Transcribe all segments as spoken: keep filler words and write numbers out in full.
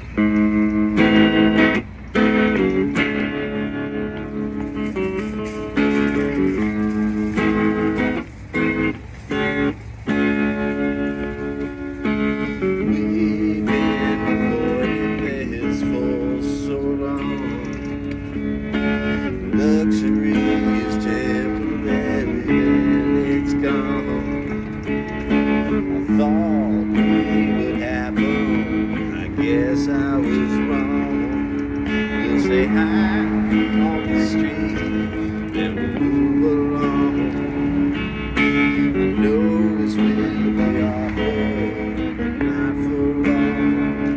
Luxury is temporary and it's gone. I thought it would happen, I guess I was wrong. We'll say hi on the street, then we'll move along. I know this will be awkward, but not for long.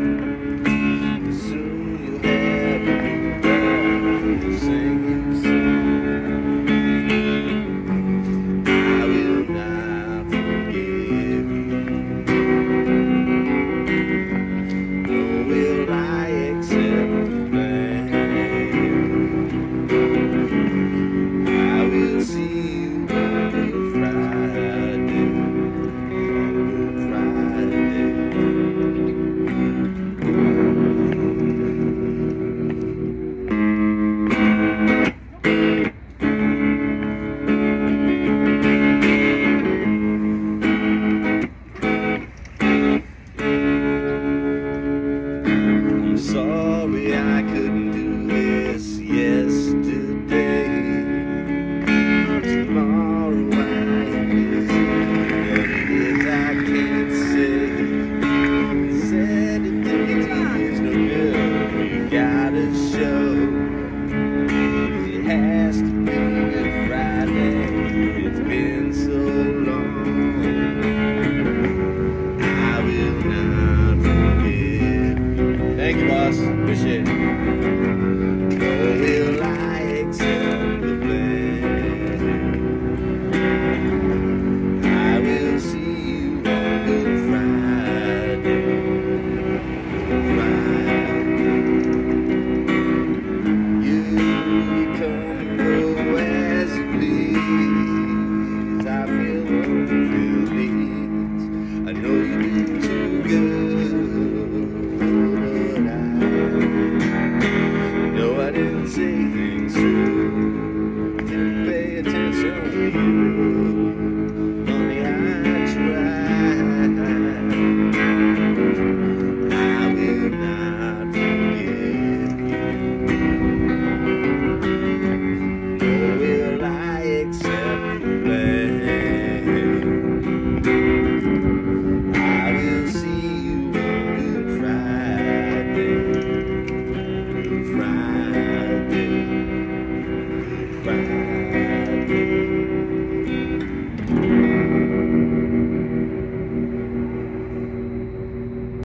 Soon you'll have a new dog singing. Sorry I couldn't do this yesterday. Tomorrow I am busy. What it is I can't say. Said it is no good. You gotta show. It has to be Good Friday. It's been so long. I will not forget. Thank you, boss. Appreciate it. Or will I accept the blame? I will see you on Good Friday. Friday. You come and go as you please. I feel unfulfilled. I know you do too good. Say things true, didn't pay attention to you. Honey, I tried. I will not forgive you. Nor will I accept the blame. I will see you on Good Friday. Good Friday. Friday.